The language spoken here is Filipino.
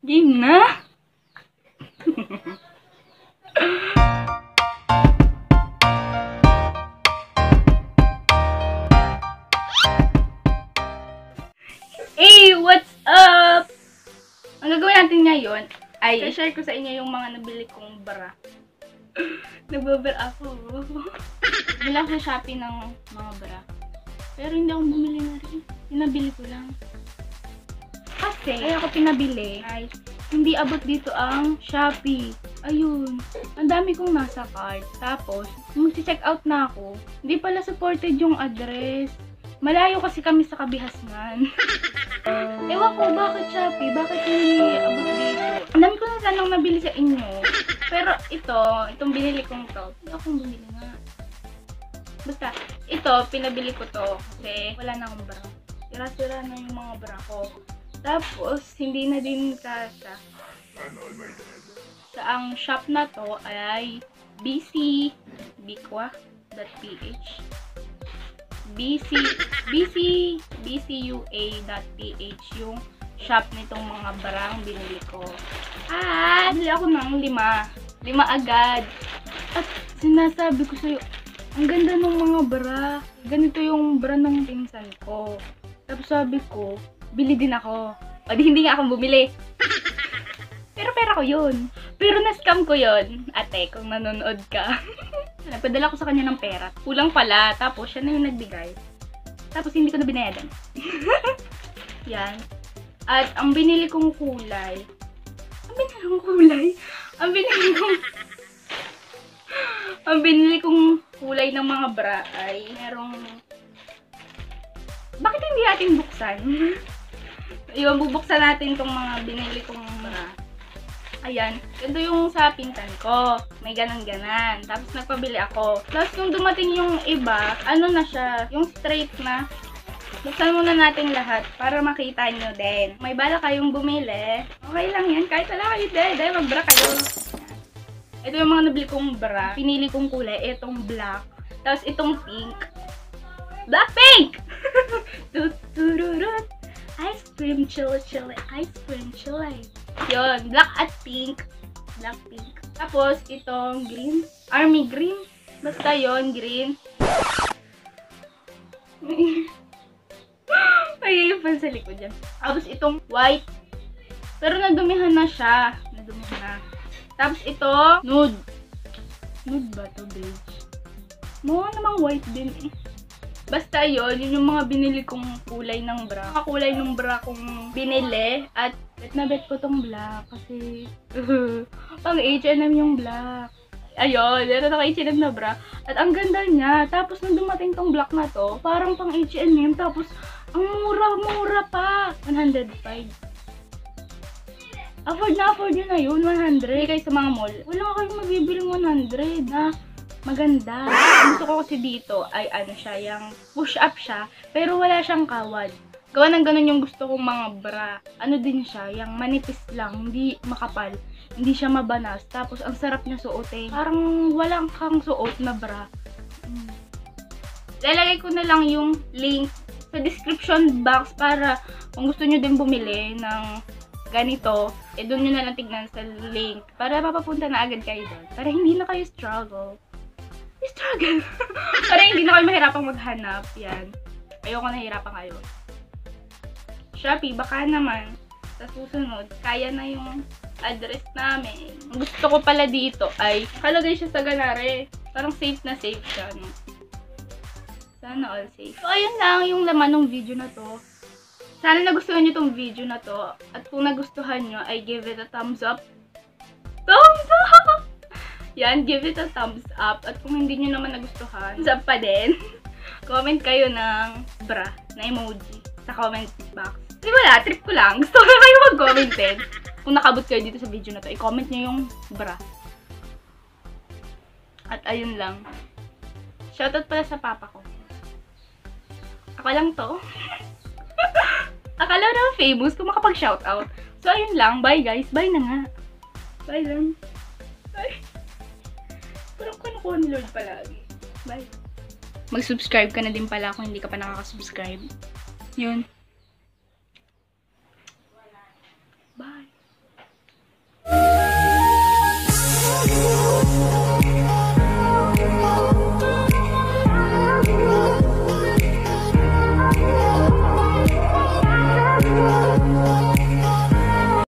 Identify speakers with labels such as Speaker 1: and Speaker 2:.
Speaker 1: Game na! Hey! What's up? Ang gagawin natin ngayon ay i-share ko sa inyo yung mga nabili kong bra. Nagbabara ako. Bili ako sa Shopee ng mga bra. Pero hindi ako bumili na rin. Pinabili ko lang. Kasi, kaya ako pinabili ay hindi abot dito ang Shopee. Ayun. Ang dami kong nasa cart. Tapos, nung si-check out na ako, hindi pala supported yung address. Malayo kasi kami sa Kabihasnan. Ewan ko, bakit Shopee? Bakit hindi abot dito? Ang dami ko na sanang nabili sa inyo. Pero itong binili kong to, hindi akong bumili nga. Basta, ito, pinabili ko to kasi wala na akong bra. Sira-sira na yung mga bra ko. Tapos, hindi na din kasha. Sa ang shop na to ay bcua.ph bcua.ph yung shop nitong mga barang binili ko. Bili ako ng 5 agad. At sinasabi ko sa'yo, ang ganda ng mga bra. Ganito yung bra ng pinsan ko. Tapos sabi ko, bili din ako. O di hindi nga akong bumili. Pero pera ko yun. Pero na-scam ko yun. Ate, kung nanonood ka. Nagpadala ko sa kanya ng pera. Kulang pala. Tapos siya na yung nagbigay. Tapos hindi ko na binayadan. Yan. At ang binili kong kulay. Ang binili kong kulay ng mga bra ay merong... Bakit hindi natin buksan? Iwan, bubuksan natin itong mga binili kong bra. Ayan. Ito yung sa pinsan ko. May ganan-ganan. Tapos nagpabili ako. Tapos nung dumating yung iba, ano na siya, yung straight na. Buksan muna natin lahat para makita nyo din. May bala kayong bumili. Okay lang yan. Kahit wala kayo din. Dahil magbra kayo. Ito yung mga nabili kong bra. Pinili kong kulay. Itong black. Tapos itong pink. Blackpink! Tutururut. Ice cream chili. Ice cream chili. Yun. Black at pink. Black pink. Tapos itong green. Army green. Basta yun. Green. May pa sa likod dyan. Tapos itong white. Pero nadumihan na siya. Nadumihan na. Tapos ito, nude. Nude ba to, beige? Mukha namang white din eh. Basta yun yung mga binili kong kulay ng bra. Mga kulay ng bra kong binili. At bet na bet ko tong black. Kasi, pang H&M yung black. Ayun, meron ako H&M na bra. At ang ganda niya. Tapos nung dumating tong black na to, parang pang H&M. Tapos, ang mura-mura pa. 105. Afford nyo na yun, 100. Kayo sa mga mall, wala nga kayong mabibiling 100 na maganda. Gusto ko kasi dito ay ano siya, yung push up siya, pero wala siyang kawad. Gawa ng ganun yung gusto kong mga bra. Ano din siya, yung manipis lang, hindi makapal. Hindi siya mabanas. Tapos ang sarap niya suotin. Parang walang kang suot na bra. Lalagay ko na lang yung link sa description box para kung gusto nyo din bumili ng ganito, doon nyo na lang tignan sa link para mapapunta na agad kayo doon. Para hindi na kayo struggle. Para hindi na kayo mahirapang maghanap. Yan. Ayoko nahirapan kayo. Shopee, baka naman sa susunod, kaya na yung address namin. Ang gusto ko pala dito ay kalagay siya sa ganare. Parang safe na safe siya. No? Sana all safe. So, ayun lang yung laman ng video na to. Sana nagustuhan nyo tong video na to. At kung nagustuhan nyo, ay give it a thumbs up. Thumbs up! Yan, give it a thumbs up. At kung hindi nyo naman nagustuhan, thumbs up pa din. Comment kayo ng bra na emoji sa comment box. Di wala, trip ko lang. Gusto ko na kayo mag-comment din. Kung nakabot kayo dito sa video na to, i-comment nyo yung bra. At ayun lang. Shoutout pala sa papa ko. Ako lang to. Akala na famous kung makapag-shoutout. So, ayun lang. Bye, guys. Bye na nga. Bye lang. Bye. Parang kunukuha ni Lord palagi. Bye. Mag-subscribe ka na din pala kung hindi ka pa nakaka-subscribe. Yun.